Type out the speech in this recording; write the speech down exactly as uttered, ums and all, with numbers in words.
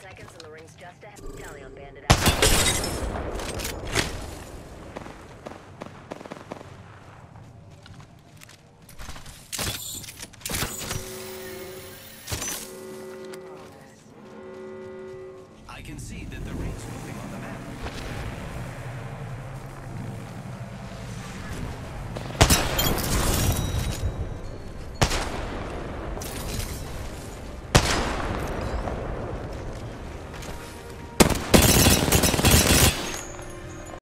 seconds and the ring's just ahead. Talion bandit out. I can see that the ring's moving on the map.